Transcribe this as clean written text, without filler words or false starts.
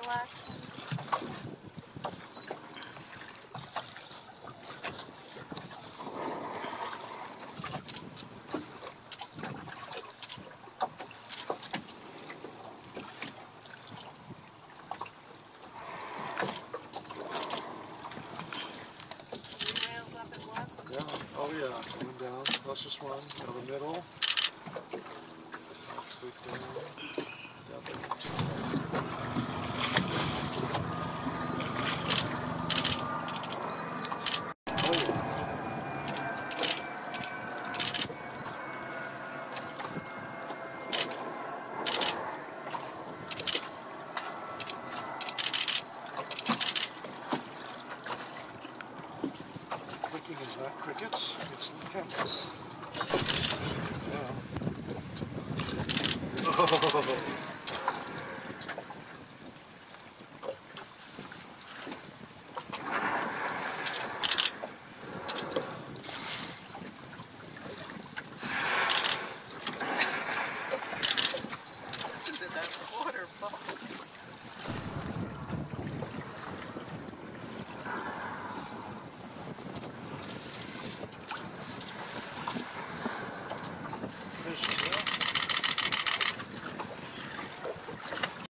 action. Yeah, oh yeah, one down, closest one, now the middle, foot down, down there. Oh yeah. Clicking is not crickets, it's the cameras. Yeah. Oh. Listen to that water bubble.